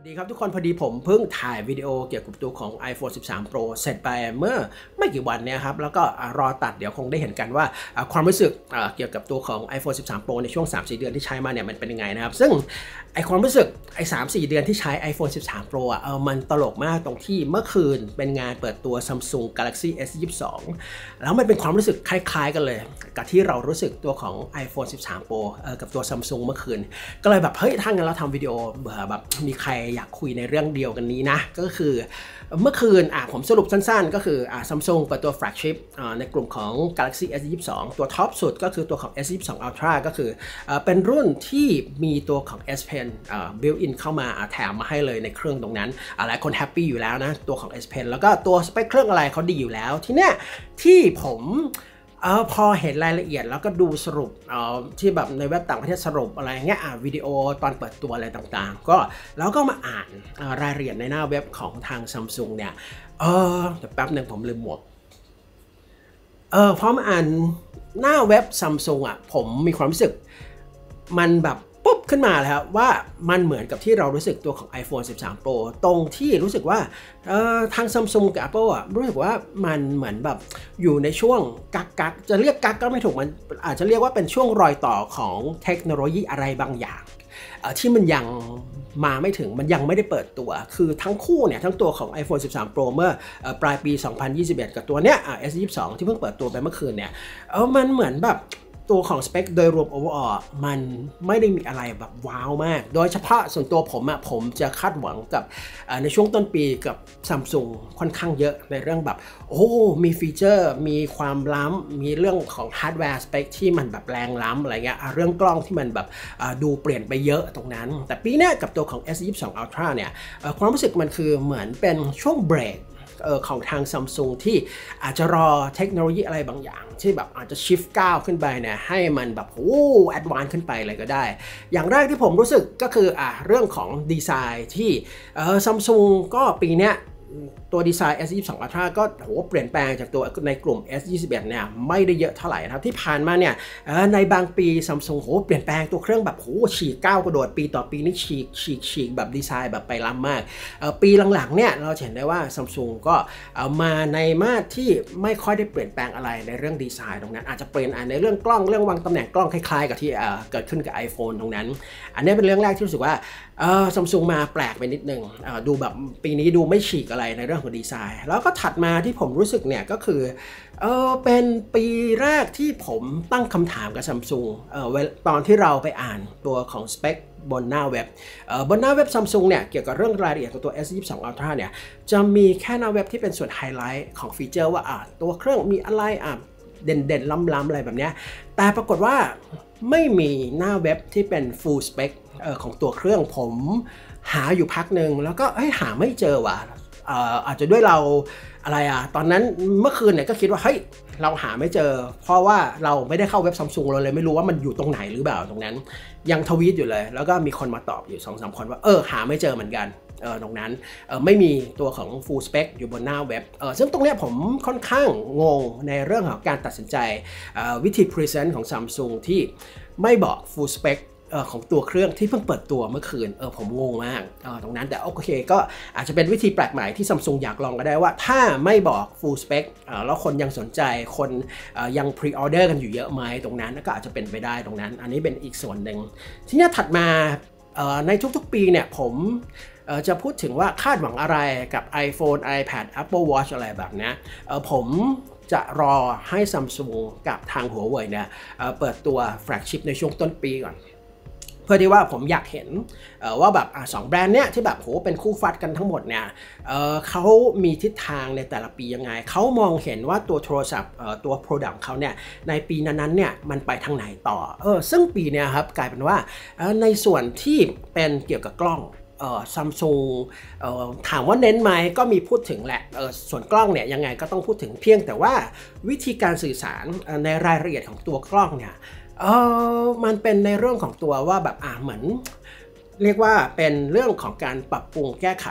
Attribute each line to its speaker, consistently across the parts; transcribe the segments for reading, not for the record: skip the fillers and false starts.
Speaker 1: สวัสดีครับทุกคนพอดีผมเพิ่งถ่ายวิดีโอเกี่ยวกับตัวของ iPhone 13 Pro เสร็จไปเมื่อไม่กี่วันเนี่ยครับแล้วก็รอตัดเดี๋ยวคงได้เห็นกันว่าความรู้สึกเกี่ยวกับตัวของ iPhone 13 Pro ในช่วง 3-4 เดือนที่ใช้มาเนี่ยมันเป็นยังไงนะครับซึ่งไอความรู้สึกไอ 3-4 เดือนที่ใช้ iPhone 13 Pro มันตลกมากตรงที่เมื่อคืนเป็นงานเปิดตัว Samsung Galaxy S22 แล้วมันเป็นความรู้สึกคล้ายๆกันเลยกับที่เรารู้สึกตัวของ iPhone 13 Pro กับตัว Samsung เมื่อคืนก็เลยแบบเฮ้ยถ้างั้นเราทำวิดีโอเบื่อแบบมีใครอยากคุยในเรื่องเดียวกันนี้นะก็คือเมื่อคืนผมสรุปสั้นๆก็คือSamsung เปิดตัว flagship ในกลุ่มของ Galaxy S22 ตัวท็อปสุดก็คือตัวของ S22 Ultra ก็คือเป็นรุ่นที่มีตัวของ S Pen built in เข้ามาแถมมาให้เลยในเครื่องตรงนั้นหลายคนแฮปปี้อยู่แล้วนะตัวของ S Pen แล้วก็ตัวสเปคเครื่องอะไรเขาดีอยู่แล้วทีเนี้ยที่ผมพอเห็นรายละเอียดแล้วก็ดูสรุปที่แบบในเว็บต่างประเทศสรุปอะไรเงี้ยวิดีโอตอนเปิดตัวอะไรต่างๆก็แล้วก็มาอ่านรายละเอียดในหน้าเว็บของทาง Samsung เนี่ยแต่แป๊บหนึ่งผมลืมหมวกพอมาอ่านหน้าเว็บ Samsung ผมมีความรู้สึกมันแบบปุ๊บขึ้นมาแล้วว่ามันเหมือนกับที่เรารู้สึกตัวของ iPhone 13 Pro ตรงที่รู้สึกว่าทาง Samsung กับ Apple รู้สึกว่ามันเหมือนแบบอยู่ในช่วงกักจะเรียกกักก็ไม่ถูกมันอาจจะเรียกว่าเป็นช่วงรอยต่อของเทคโนโลยีอะไรบางอย่างที่มันยังมาไม่ถึงมันยังไม่ได้เปิดตัวคือทั้งคู่เนี่ยทั้งตัวของ iPhone 13 Pro เมื่อปลายปี 2021 กับตัวเนี้ยS22 ที่เพิ่งเปิดตัวไปเมื่อคืนเนี่ยมันเหมือนแบบตัวของสเปคโดยรวม overall มันไม่ได้มีอะไรแบบว้าวมากโดยเฉพาะส่วนตัวผมจะคาดหวังกับในช่วงต้นปีกับ Samsung ค่อนข้างเยอะในเรื่องแบบมีฟีเจอร์มีความล้ำมีเรื่องของฮาร์ดแวร์สเปคที่มันแบบแรงล้ำอะไรเงี้ยเรื่องกล้องที่มันแบบดูเปลี่ยนไปเยอะตรงนั้นแต่ปีนี้กับตัวของ S22 Ultra เนี่ยความรู้สึกมันคือเหมือนเป็นช่วงเบรกของทาง Samsung ที่อาจจะรอเทคโนโลยีอะไรบางอย่างที่แบบอาจจะชิฟต์ก้าวขึ้นไปเนี่ยให้มันแบบแอดวานซ์ขึ้นไปอะไรก็ได้อย่างแรกที่ผมรู้สึกก็คือเรื่องของดีไซน์ที่Samsung ก็ปีเนี้ยตัวดีไซน์ S22 Ultra ก็เปลี่ยนแปลงจากตัวในกลุ่ม S21 เนี่ยไม่ได้เยอะเท่าไหร่นะครับที่ผ่านมาเนี่ยในบางปี Samsung เปลี่ยนแปลงตัวเครื่องแบบฉีกก้าวกระโดดปีต่อปีนี่ฉีกแบบดีไซน์แบบไปล้ำมากปีหลังๆเนี่ยเราเห็นได้ว่า Samsung ก็มาในมาตรที่ไม่ค่อยได้เปลี่ยนแปลงอะไรในเรื่องดีไซน์ตรงนั้นอาจจะเปลี่ยนในเรื่องกล้องเรื่องวางตำแหน่งกล้องคล้ายๆกับที่เกิดขึ้นกับ iPhone ตรงนั้นอันนี้เป็นเรื่องแรกที่รู้สึกว่าSamsung มาแปลกไปนิดนึงดูแบบปีนี้ดูไม่ฉีกอะไรในเรื่องของดีไซน์แล้วก็ถัดมาที่ผมรู้สึกเนี่ยก็คือเป็นปีแรกที่ผมตั้งคำถามกับ Samsung ตอนที่เราไปอ่านตัวของสเปคบนหน้าเว็บบนหน้าเว็บ Samsung เนี่ยเกี่ยวกับเรื่องรายละเอียดของตัว S22 Ultra เนี่ยจะมีแค่หน้าเว็บที่เป็นส่วนไฮไลท์ของฟีเจอร์ว่าตัวเครื่องมีอะไรเด่นล้ำๆอะไรแบบนี้แต่ปรากฏว่าไม่มีหน้าเว็บที่เป็น full spec ของตัวเครื่องผมหาอยู่พักหนึ่งแล้วก็หาไม่เจอว่ะอาจจะด้วยเราอะไรตอนนั้นเมื่อคืนเนี่ยก็คิดว่าเฮ้ยเราหาไม่เจอเพราะว่าเราไม่ได้เข้าเว็บ Samsung เราเลยไม่รู้ว่ามันอยู่ตรงไหนหรือเปล่าตรงนั้นยังทวีตอยู่เลยแล้วก็มีคนมาตอบอยู่ 2-3 คนว่าหาไม่เจอเหมือนกันตรงนั้นไม่มีตัวของ full spec อยู่บนหน้าเว็บซึ่งตรงนี้ผมค่อนข้างงงในเรื่องของการตัดสินใจวิธี present ของ Samsung ที่ไม่บอก full specของตัวเครื่องที่เพิ่งเปิดตัวเมื่อคืนผมงงมากตรงนั้นแต่โอเคก็อาจจะเป็นวิธีแปลกใหม่ที่ Samsung อยากลองก็ได้ว่าถ้าไม่บอก full spec แล้วคนยังสนใจคนยัง pre-order กันอยู่เยอะไหมตรงนั้นก็อาจจะเป็นไปได้ตรงนั้นอันนี้เป็นอีกส่วนหนึ่งทีนี้ถัดมาในทุกๆปีเนี่ยผมจะพูดถึงว่าคาดหวังอะไรกับ iPhone iPad Apple Watch อะไรแบบนี้ผมจะรอให้ Samsung กับทางHuaweiเนี่ยเปิดตัว flagship ในช่วงต้นปีก่อนเพื่อที่ว่าผมอยากเห็นว่าแบบ2แบรนด์เนี้ยที่แบบเป็นคู่ฟัดกันทั้งหมดเนี่ยเขามีทิศทางในแต่ละปียังไงเขามองเห็นว่าตัวโทรศัพท์ตัว Product เขาเนี่ยในปีนั้นๆเนี่ยมันไปทางไหนต่อซึ่งปีเนี้ยครับกลายเป็นว่าในส่วนที่เป็นเกี่ยวกับกล้องSamsung ถามว่าเน้นไหมก็มีพูดถึงแหละส่วนกล้องเนี่ยยังไงก็ต้องพูดถึงเพียงแต่ว่าวิธีการสื่อสารในรายละเอียดของตัวกล้องเนี่ยมันเป็นในเรื่องของตัวว่าแบบเหมือนเรียกว่าเป็นเรื่องของการปรับปรุงแก้ไข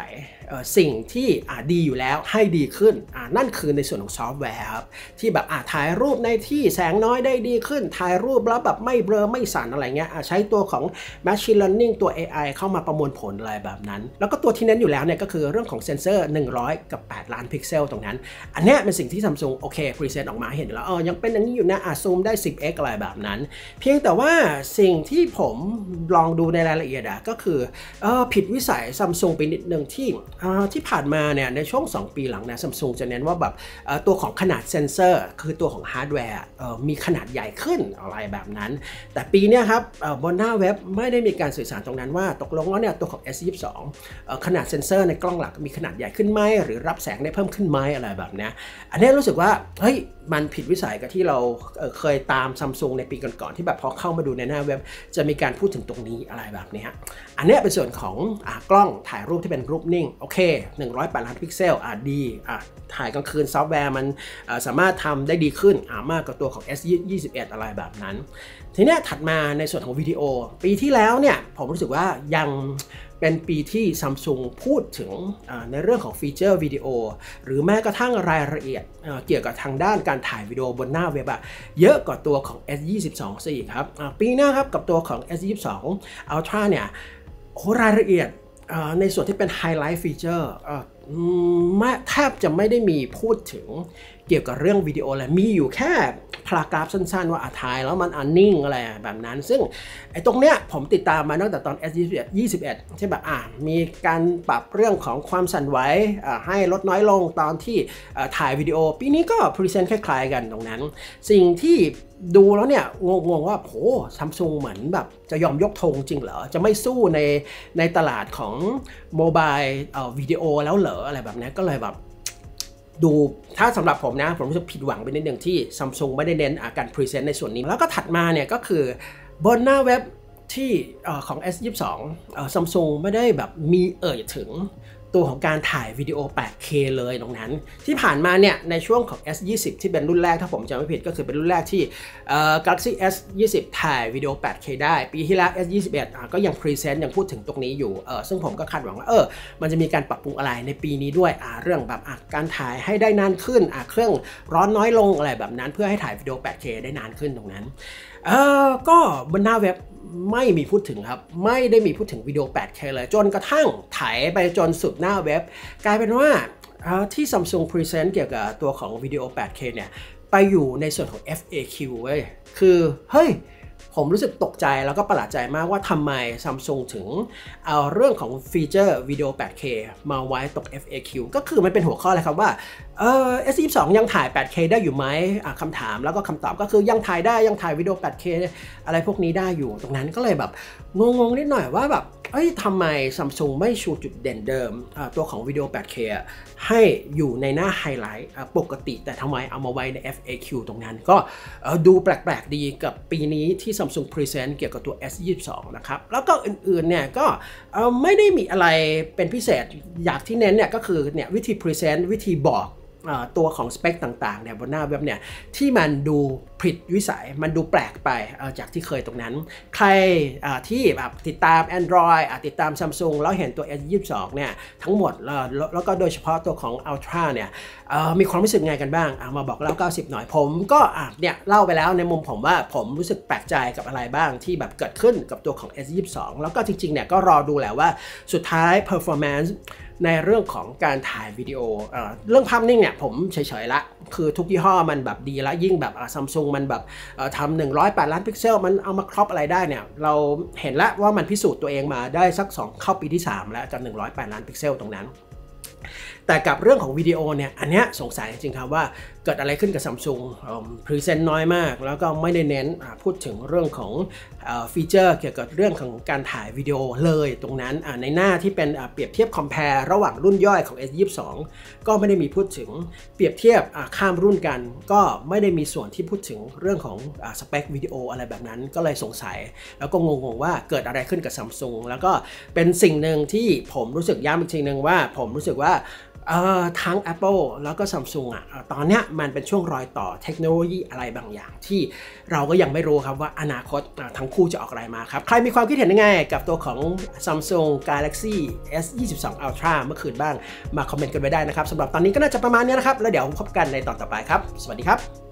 Speaker 1: สิ่งที่ดีอยู่แล้วให้ดีขึ้นนั่นคือในส่วนของซอฟต์แวร์ครับที่แบบถ่ายรูปในที่แสงน้อยได้ดีขึ้นถ่ายรูปแล้วแบบไม่เบลอไม่สั่นอะไรเงี้ยใช้ตัวของ Machine Learning ตัว AI เข้ามาประมวลผลอะไรแบบนั้นแล้วก็ตัวที่เน้นอยู่แล้วเนี่ยก็คือเรื่องของเซ็นเซอร์100กับ8ล้านพิกเซลตรงนั้นอันนี้เป็นสิ่งที่ Samsung โอเคพรีเซนต์ออกมาเห็นแล้วยังเป็นอย่างนี้อยู่นะซูมได้ 10x อะไรแบบนั้นเพียงแต่ว่าสิ่งที่ผมลองดูในรายละเอียดก็คือผิดวิสัย Samsung ไปนิดนึงที่ผ่านมาเนี่ยในช่วง2ปีหลังเนี่ย Samsung จะเน้นว่าแบบตัวของขนาดเซนเซอร์คือตัวของฮาร์ดแวร์มีขนาดใหญ่ขึ้นอะไรแบบนั้นแต่ปีนี้ครับบนหน้าเว็บไม่ได้มีการสื่อสารตรงนั้นว่าตกลงแล้วเนี่ยตัวของ S22 ขนาดเซนเซอร์ในกล้องหลักมีขนาดใหญ่ขึ้นไหมหรือรับแสงได้เพิ่มขึ้นไหมอะไรแบบนี้อันนี้รู้สึกว่าเฮ้ยมันผิดวิสัยกับที่เราเคยตาม Samsung ในปีก่อนๆที่แบบพอเข้ามาดูในหน้าเว็บจะมีการพูดถึงตรงนี้อะไรแบบนี้อันนี้เป็นส่วนของกล้องถ่ายรูปที่เป็นรูปนิ่งโอเค108ล้านพิกเซลดีถ่ายกลางคืนซอฟต์แวร์มันสามารถทำได้ดีขึ้นมากกว่าตัวของ S21 อะไรแบบนั้นทีนี้ถัดมาในส่วนของวิดีโอปีที่แล้วเนี่ยผมรู้สึกว่ายังเป็นปีที่ Samsung พูดถึงในเรื่องของฟีเจอร์วิดีโอหรือแม้กระทั่งรายละเอียดเกี่ยวกับทางด้านการถ่ายวิดีโอบนหน้าเว็บเยอะกว่าตัวของ S22 ซะอีกครับปีหน้าครับกับตัวของ S22 Ultra เนี่ยรายละเอียดในส่วนที่เป็นไฮไลท์ฟีเจอร์แทบจะไม่ได้มีพูดถึงเกี่ยวกับเรื่องวิดีโอเลยมีอยู่แค่พารากราฟสั้นๆว่าถ่ายแล้วมันนิ่งอะไรแบบนั้นซึ่งไอ้ตรงเนี้ยผมติดตามมาตั้งแต่ตอน S21 ใช่แบบมีการปรับเรื่องของความสั่นไหวให้ลดน้อยลงตอนที่ถ่ายวิดีโอปีนี้ก็พรีเซนต์คล้ายๆกันตรงนั้นสิ่งที่ดูแล้วเนี่ยงงว่าโห Samsung เหมือนแบบจะยอมยกธงจริงเหรอจะไม่สู้ในตลาดของโมบายวิดีโอแล้วเหรออะไรแบบนี้ก็เลยแบบดูถ้าสำหรับผมนะผมรู้สึกผิดหวังไปนิดนึงที่ Samsung ไม่ได้เน้นการพรีเซนต์ในส่วนนี้แล้วก็ถัดมาเนี่ยก็คือบนหน้าเว็บที่ของ S22 Samsung ไม่ได้แบบมีถึงตัวของการถ่ายวิดีโอ 8K เลยตรงนั้นที่ผ่านมาเนี่ยในช่วงของ S20 ที่เป็นรุ่นแรกถ้าผมจำไม่ผิดก็คือเป็นรุ่นแรกที่ Galaxy S20 ถ่ายวิดีโอ 8K ได้ปีที่แล้ว S21 ก็ยังพรีเซนต์ยังพูดถึงตรงนี้อยู่ซึ่งผมก็คาดหวังว่ามันจะมีการปรับปรุงอะไรในปีนี้ด้วยเรื่องแบบการถ่ายให้ได้นานขึ้นเครื่องร้อนน้อยลงอะไรแบบนั้นเพื่อให้ถ่ายวิดีโอ 8K ได้นานขึ้นตรงนั้นก็บนหน้าเว็บไม่มีพูดถึงครับไม่ได้มีพูดถึงวิดีโอ 8K เลยจนกระทั่งถ่ายไปจนสุดหน้าเว็บกลายเป็นว่าที่ Samsung Present เกี่ยวกับตัวของวิดีโอ 8K เนี่ยไปอยู่ในส่วนของ FAQ เว้ยคือเฮ้ยผมรู้สึกตกใจแล้วก็ประหลาดใจมากว่าทำไม Samsung ถึงเอาเรื่องของฟีเจอร์วิดีโอ 8K มาไว้ตรง FAQ ก็คือมันเป็นหัวข้อเลยครับว่าS22 ยังถ่าย 8K ได้อยู่ไหมคำถามแล้วก็คำตอบก็คือยังถ่ายได้ยังถ่ายวิดีโอ 8K อะไรพวกนี้ได้อยู่ตรงนั้นก็เลยแบบงงนิดหน่อยว่าแบบทำไม Samsung ไม่ชูจุดเด่นเดิมตัวของวิดีโอ 8K ให้อยู่ในหน้าไฮไลท์ปกติแต่ทำไมเอามาไว้ใน FAQ ตรงนั้นก็ดูแปลกๆดีกับปีนี้ที่ Samsung Present เกี่ยวกับตัว S22 นะครับแล้วก็อื่นๆเนี่ยก็ไม่ได้มีอะไรเป็นพิเศษอยากที่เน้นเนี่ยก็คือเนี่ยวิธี Present วิธีบอกตัวของสเปคต่างๆเนี่ยบนหน้าเว็บเนี่ยที่มันดูผิดวิสัยมันดูแปลกไปจากที่เคยตรงนั้นใครที่แบบติดตาม Android ติดตาม Samsung แล้วเห็นตัว S22 เนี่ยทั้งหมดแล้วก็โดยเฉพาะตัวของ Ultra เนี่ยมีความรู้สึกไงกันบ้างมาบอกเล่า90หน่อยผมก็เนี่ยเล่าไปแล้วในมุมผมว่าผมรู้สึกแปลกใจกับอะไรบ้างที่แบบเกิดขึ้นกับตัวของ S22 แล้วก็จริงๆเนี่ยก็รอดูแหละว่าสุดท้าย performanceในเรื่องของการถ่ายวิดีโอเรื่องภาพนิ่งเนี่ยผมเฉยๆละคือทุกยี่ห้อมันแบบดีแล้วยิ่งแบบSamsung มันแบบทำ108ล้านพิกเซลมันเอามาครอปอะไรได้เนี่ยเราเห็นแล้วว่ามันพิสูจน์ตัวเองมาได้สัก2เข้าปีที่3แล้วกับ108ล้านพิกเซลตรงนั้นแต่กับเรื่องของวิดีโอเนี่ยอันเนี้ยสงสัยจริงๆครับว่าเกิดอะไรขึ้นกับ Samsung พรีเซนต์น้อยมากแล้วก็ไม่ได้เน้นพูดถึงเรื่องของฟีเจอร์เกี่ยวกับเรื่องของการถ่ายวิดีโอเลยตรงนั้นในหน้าที่เป็นเปรียบเทียบ compare ระหว่างรุ่นย่อยของ S22 ก็ไม่ได้มีพูดถึงเปรียบเทียบข้ามรุ่นกันก็ไม่ได้มีส่วนที่พูดถึงเรื่องของสเปควิดีโออะไรแบบนั้นก็เลยสงสัยแล้วก็งงๆว่าเกิดอะไรขึ้นกับ Samsung แล้วก็เป็นสิ่งหนึ่งที่ผมรู้สึกย้ำอีกทีนึงว่าผมรู้สึกว่าทั้ง Apple แล้วก็ Samsung ตอนเนี้ยมันเป็นช่วงรอยต่อเทคโนโลยีอะไรบางอย่างที่เราก็ยังไม่รู้ครับว่าอนาคตทั้งคู่จะออกอะไรมาครับใครมีความคิดเห็นยังไงกับตัวของ Samsung Galaxy S22 Ultra เมื่อคืนบ้างมาคอมเมนต์กันไว้ได้นะครับสำหรับตอนนี้ก็น่าจะประมาณนี้นะครับแล้วเดี๋ยวพบกันในตอนต่อไปครับสวัสดีครับ